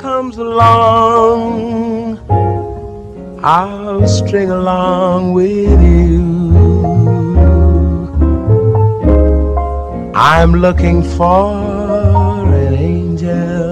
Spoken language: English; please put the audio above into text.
comes along, I'll string along with you. I'm looking for an angel